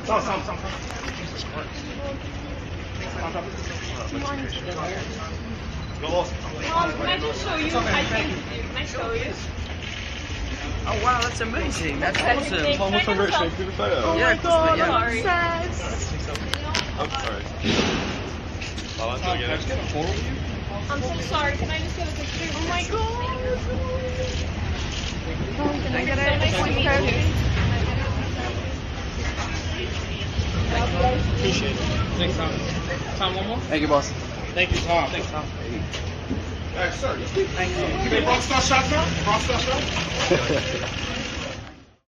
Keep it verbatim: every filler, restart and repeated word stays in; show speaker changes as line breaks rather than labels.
Tom, Tom, Tom, Tom.
Mom, can I just show you? I think. Can I show you?
Oh wow, that's amazing. That's awesome.
Can
Tom, what's
I
on great
just
shape? Give a photo.
Oh
Yeah,
my god,
yeah.
sorry.
I'm sorry. Oh, let's do it again. Get a photo of you.
I'm so sorry. Can I just get a picture? Oh my god.
Can I get
So nice to meet you.
Appreciate it. Thanks, Tom. Tom, one more?
Thank you, boss.
Thank you, Tom. Thanks, Tom.
Hey, sir.
Thank you.
Hey, Rockstar shot, sir? Rockstar shot?